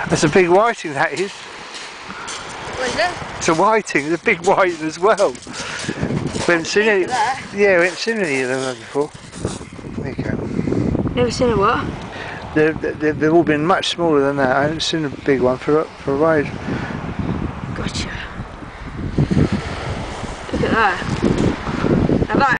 That's a big whiting, that is. What is it? It's a whiting, it's a big whiting as well. We haven't seen any. Yeah, we haven't seen any of them before. There you go. Never seen a what? They've all been much smaller than that. I haven't seen a big one for a while. Gotcha. Look at that. Now that